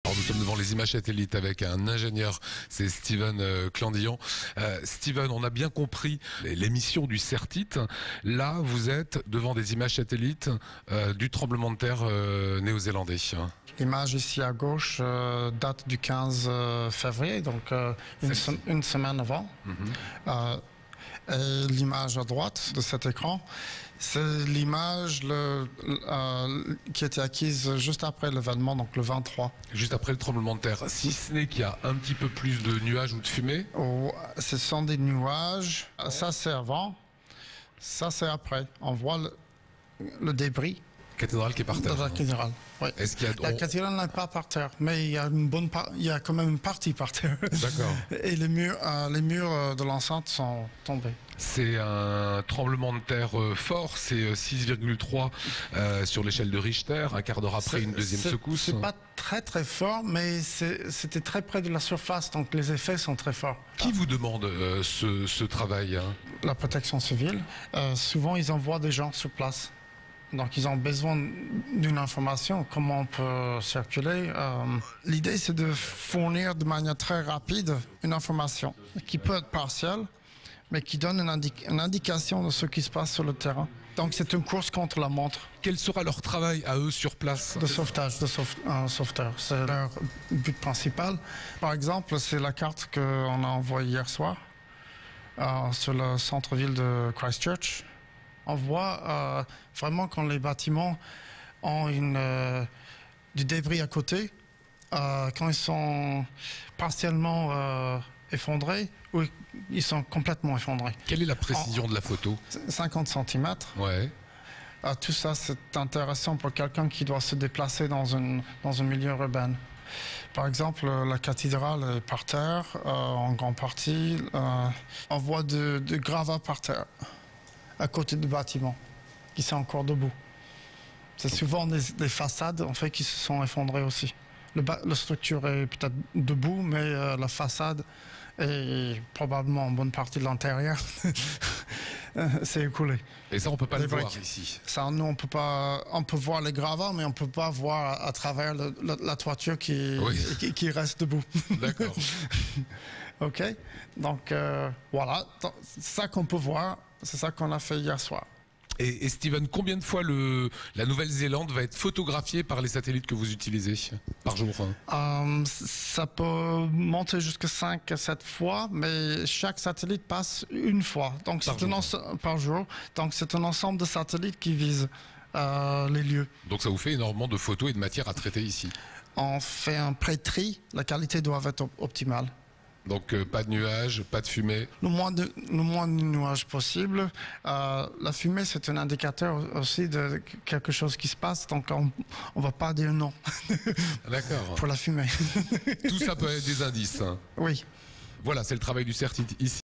Alors nous sommes devant les images satellites avec un ingénieur, c'est Steven Clandillon. Steven, on a bien compris l'émission du CERTIT. Là, vous êtes devant des images satellites du tremblement de terre néo-zélandais. L'image ici à gauche date du 15 février, donc une semaine avant. Et l'image à droite de cet écran, c'est l'image qui a été acquise juste après l'événement, donc le 23. Juste après le tremblement de terre, si ce n'est qu'il y a un petit peu plus de nuages ou de fumée. Ce sont des nuages, ça c'est avant, ça c'est après. On voit le débris. Cathédrale qui est par terre. De la cathédrale, oui. Est-ce qu'il y a... La cathédrale n'est pas par terre, mais il y a il y a quand même une partie par terre. D'accord. Et les murs de l'enceinte sont tombés. C'est un tremblement de terre fort, c'est 6,3 sur l'échelle de Richter, un quart d'heure après une deuxième secousse. C'est pas très très fort, mais c'était très près de la surface, donc les effets sont très forts. Qui vous demande ce travail, La protection civile. Souvent, ils envoient des gens sur place. Donc, ils ont besoin d'une information, comment on peut circuler. L'idée, c'est de fournir de manière très rapide une information qui peut être partielle, mais qui donne une indication de ce qui se passe sur le terrain. Donc, c'est une course contre la montre. Quel sera leur travail à eux sur place? De sauvetage, sauveteur. C'est leur but principal. Par exemple, c'est la carte qu'on a envoyée hier soir sur le centre-ville de Christchurch. On voit vraiment quand les bâtiments ont du débris à côté, quand ils sont partiellement effondrés ou ils sont complètement effondrés. Quelle est la précision de la photo? 50 cm. Ouais. Tout ça, c'est intéressant pour quelqu'un qui doit se déplacer dans un milieu urbain. Par exemple, la cathédrale est par terre, en grande partie. On voit de gravats par terre, à côté du bâtiment, qui sont encore debout. C'est souvent des façades en fait, qui se sont effondrées aussi. La structure est peut-être debout, mais la façade et probablement en bonne partie de l'intérieur s'est écoulée. Et ça, on peut pas le voir ici. Ça, nous, on peut voir les gravats, mais on peut pas voir à travers la toiture qui reste debout. D'accord. OK. Donc, voilà. C'est ça qu'on peut voir. C'est ça qu'on a fait hier soir. Et Steven, combien de fois la Nouvelle-Zélande va être photographiée par les satellites que vous utilisez par jour? Ça peut monter jusqu'à 5 à 7 fois, mais chaque satellite passe une fois. Donc par jour. Donc c'est un ensemble de satellites qui visent les lieux. Donc ça vous fait énormément de photos et de matière à traiter ici? On fait un pré-tri. La qualité doit être optimale. Donc pas de nuages, pas de fumée? Le moins de nuages possible. La fumée, c'est un indicateur aussi de quelque chose qui se passe, donc on ne va pas dire non. D'accord. Pour la fumée. Tout ça peut être des indices. Oui. Voilà, c'est le travail du CERTIT ici.